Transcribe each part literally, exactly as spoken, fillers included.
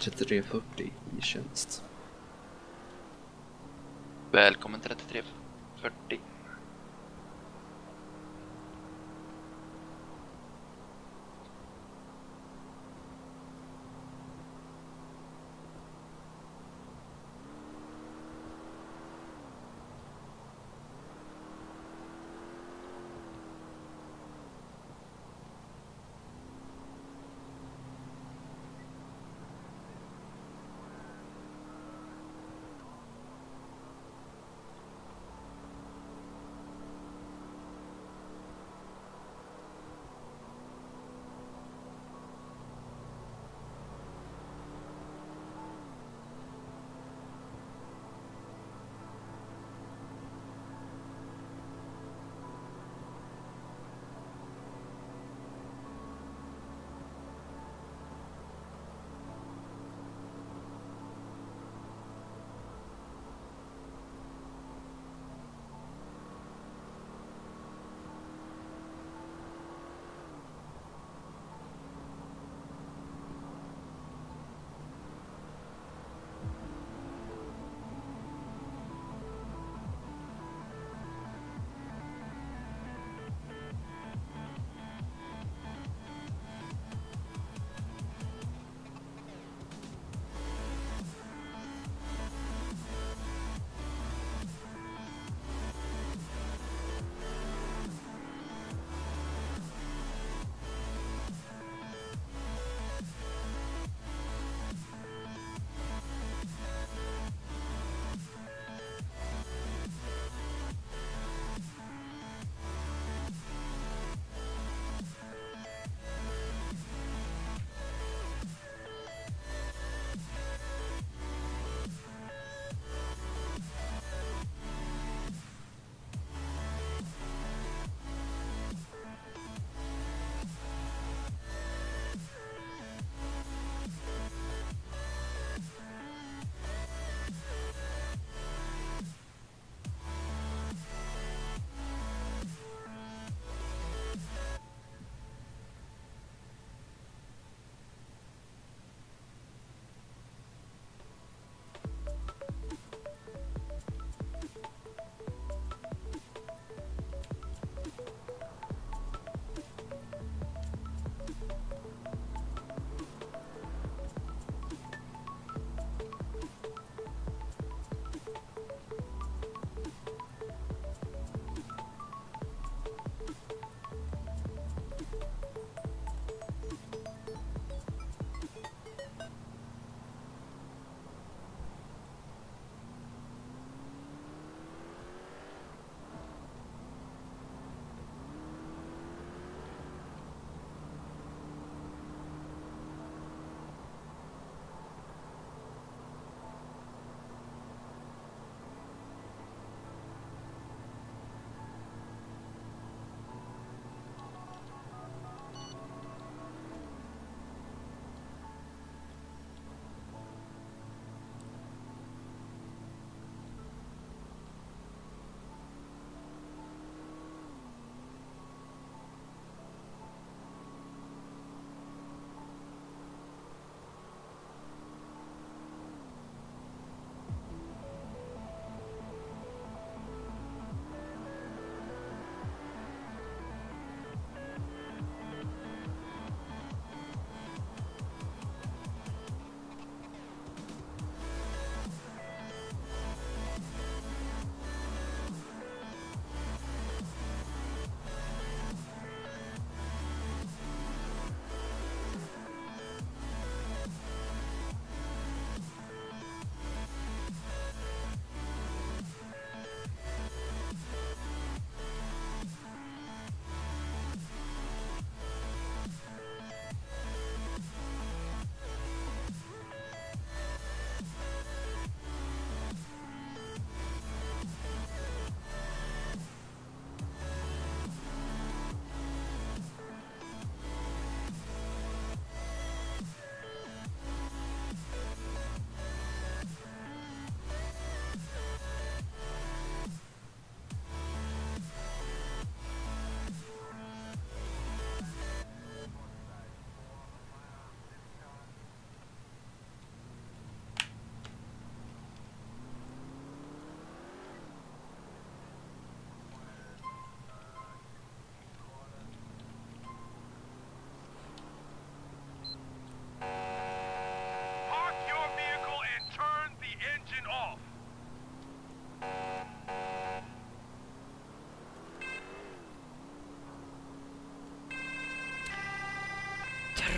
trettiotre fyrtio i tjänst. Välkommen trettiotre fyrtio.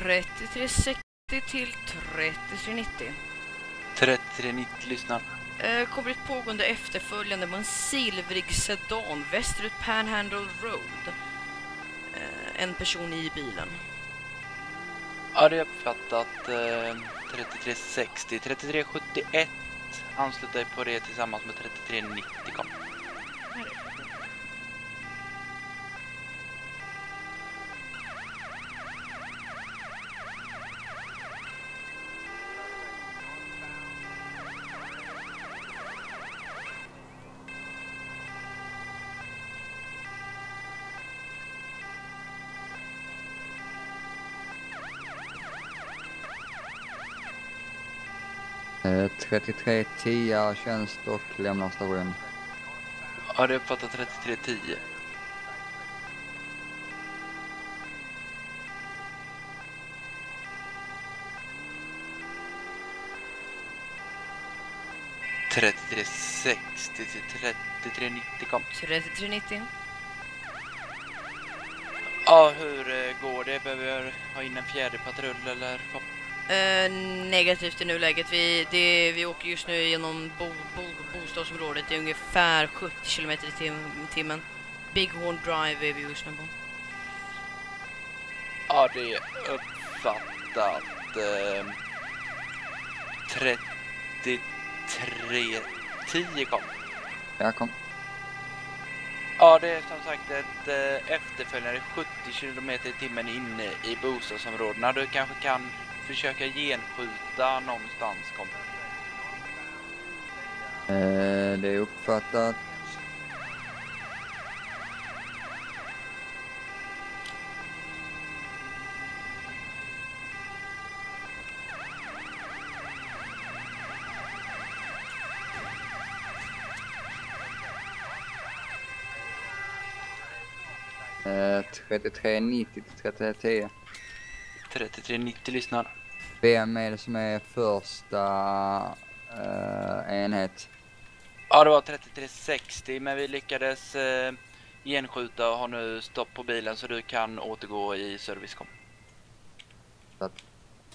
trettiotre sextio till trettiotre nittio. trettiotre nittio lyssnar. Eh, kommer ett pågående efterföljande på en silvrig sedan västerut Panhandle Road. Eh, en person i bilen. Ja, det är uppfattat. Eh, trettiotre sextio. trettiotre sjuttioett. Anslut dig på det tillsammans med trettiotre nittio. Kom. Eh, trettiotre tio tjänst och lämnar station. Ja, det är uppfattat. trettiotre tio. trettiotre sextio till trettiotre nittio. Kom. trettiotre nittio. Ja, hur eh, går det? Behöver jag ha in en fjärde patrull eller? Kom. Eh, negativt i nuläget. Vi, det, vi åker just nu genom bo, bo, bostadsområdet. Det är ungefär sjuttio kilometer i tim, timmen. Bighorn Drive är vi just nu på. Ja, det är uppfattat. Eh, trettiotre tio. Kom. Jag kom. Ja, det är som sagt ett eh, efterföljande sjuttio kilometer i timmen inne i bostadsområdena. Du kanske kan försöka genskjuta någonstans. Kom. Eh, det är uppfattat. Eh, trettiotre nittio till trettiotre tio. trettiotre nittio lyssnar. Vem är det som är första eh, enhet? Ja, det var trettiotre sextio, men vi lyckades eh, genskjuta och har nu stopp på bilen så du kan återgå i service. Kom. Så att,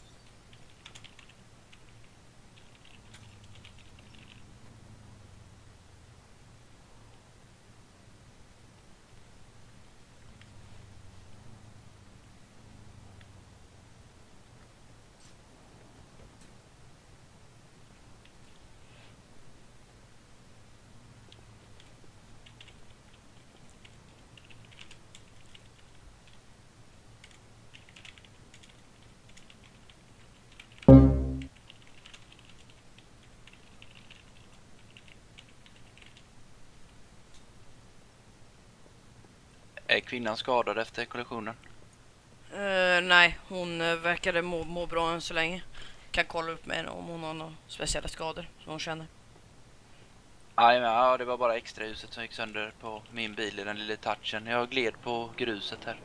Är kvinnan skadad efter kollisionen? Uh, nej, hon uh, verkade må, må bra än så länge. Kan kolla upp med henne om hon har några speciella skador som hon känner. Aj, men, ja, det var bara extra ljuset som gick sönder på min bil i den lilla touchen. Jag gled på gruset här.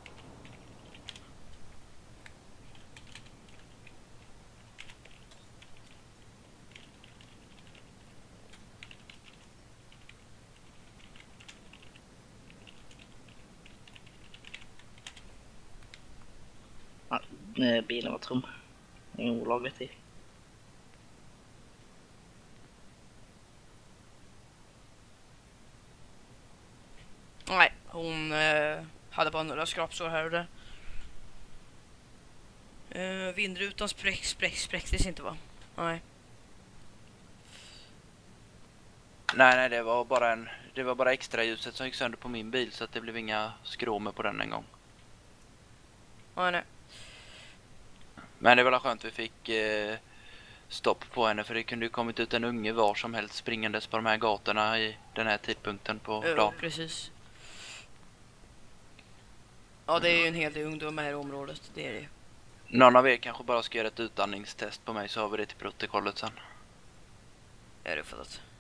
Ja, bilen var tom. Ingen olagligt i. Nej, hon uh, hade bara några skrapsår här och där. Uh, vindrutan spräck, spräck, spräcktes inte, va? Nej. Nej, nej, det var bara en det var bara extra ljuset som gick sönder på min bil så att det blev inga skråmer på den en gång. Nej, nej. Men det var väl skönt vi fick eh, stopp på henne, för det kunde ju kommit ut en unge var som helst springandes på de här gatorna i den här tidpunkten på Ja, dagen. precis. Ja, det är ju en hel del ungdomar här i området, det är det ju. Någon av er kanske bara ska göra ett utandningstest på mig så har vi det till protokollet sen. Är det för att...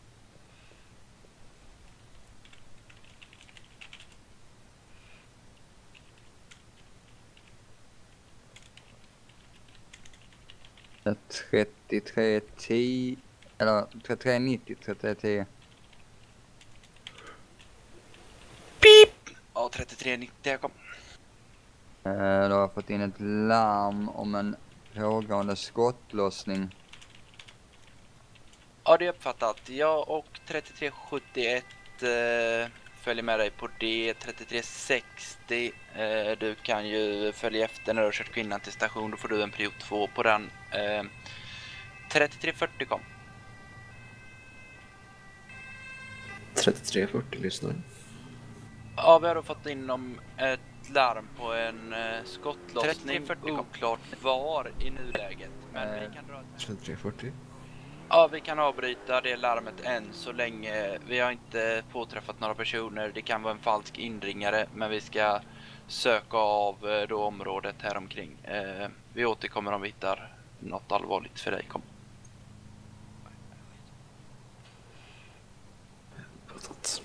trettiotre tio eller trettiotre nittio trettiotre tio. Pip! Ja, trettiotre nittio, jag kom. Eh, då har jag fått in ett larm om en pågående skottlossning. Ja, det är uppfattat. Jag och trettiotre sjuttioett eh, följer med dig på det. trettiotre sextio, eh, du kan ju följa efter när du har kört kvinnan till station. Då får du en period två på den. Eh, trettiotre fyrtio kom. trettiotre fyrtio lyssnar. Ja, vi har då fått in om ett larm på en eh, skottlossning. Oklart var i nuläget. Men Eh. vi kan dra ett... trettiotre fyrtio. Ja, vi kan avbryta det larmet än så länge. Vi har inte påträffat några personer. Det kan vara en falsk inringare, men vi ska söka av eh, då området här omkring. Eh, vi återkommer om vi hittar något allvarligt för dig. Kom. Uppfattat.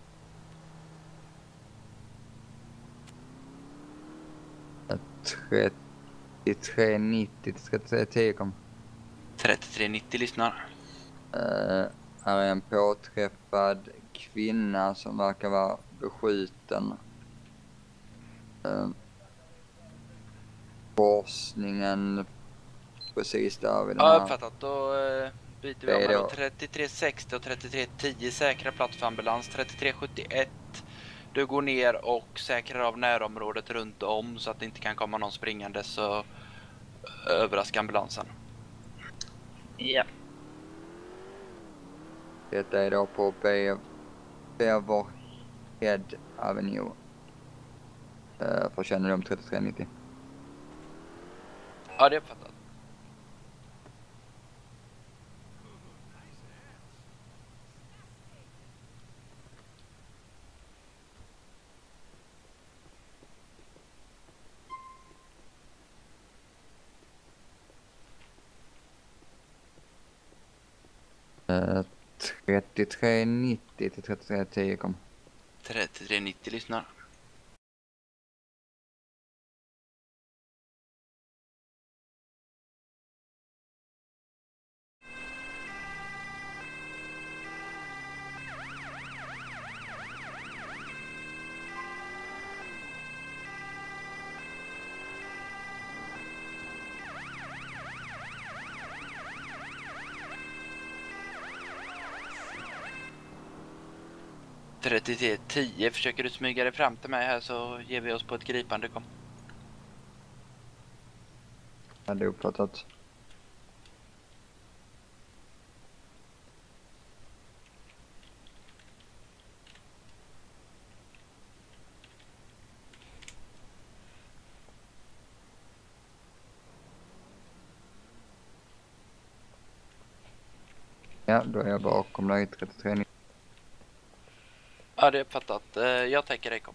trettiotre nittio till trettiotre tio kom. trettiotre nittio lyssnar. Uh, här är en påträffad kvinna som verkar vara beskjuten. Uh, forskningen precis där vid den Ja, här. uppfattat. Då eh, byter vi Det är om här då. då. trettiotre sextio och trettiotre tio säkra plats för ambulans. trettiotre sjuttioett. Du går ner och säkrar av närområdet runt om så att det inte kan komma någon springande, så överraska ambulansen. Ja. Detta är då på Be- Beaverhead Avenue. Uh, för kännedom trettiotre nittio. Ja, det är uppfattat. Uh, trettiotre nittio till trettiotre tio kom. trettiotre nittio lyssnar. trettiotre tio, försöker du smyga dig fram till mig här så ger vi oss på ett gripande. Kom. Ja, det är uppfattat. Ja, då är jag bakom dig trettiotre nittio. Ja, det är uppfattat. Eh, Jag täcker dig. Kom.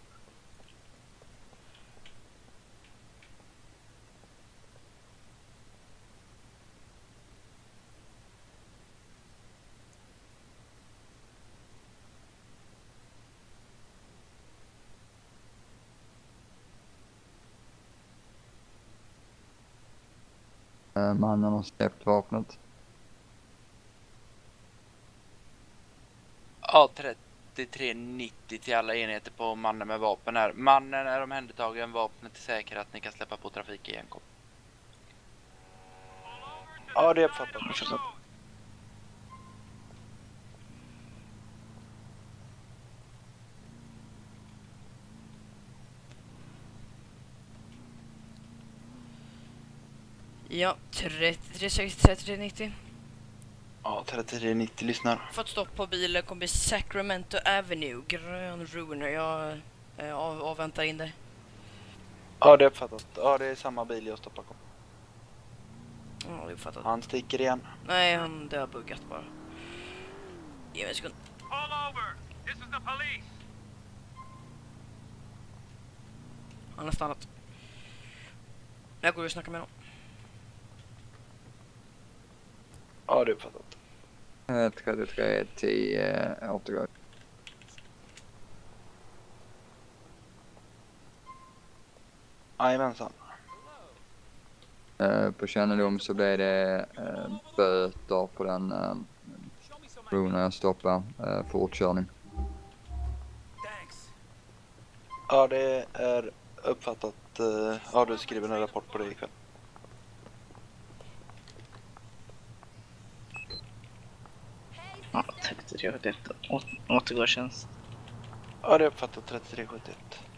Uh, mannen har släppt vapnet. Ja, trettiotre nittio till alla enheter på mannen med vapen här. Mannen är omhändertagen, vapnet är säkert att ni kan släppa på trafik igen. Kom. Ja, det är uppfattat. Uppfattat. Ja, trettiotre sextio, trettiotre nittio. Ja, trettiotre nittio lyssnar. Fått stopp på bilen, kommer Sacramento Avenue, grön ruiner. Jag eh, av, avväntar in dig. Ja, det är uppfattat. Ja, det är samma bil jag stoppar. Kom. Ja, det är uppfattat. Han sticker igen. Nej, han det har buggat bara. Ge mig en sekund. Pull over! This is the police! Han har stannat. Jag går och snackar med honom. Ja, det är uppfattat. Uh, trettiotre tio uh, återgår. Jajamensan. Uh, på kännedom så blir det uh, böter på den uh, bron jag stoppar uh, fortkörning. Thanks. Ja, det är uppfattat. Uh, ja, du skriver en rapport på det ikväll. Ja, trettiotre sjuttioett. Å- Återgår tjänst. Ja, det är uppfattat trettiotre sjuttioett.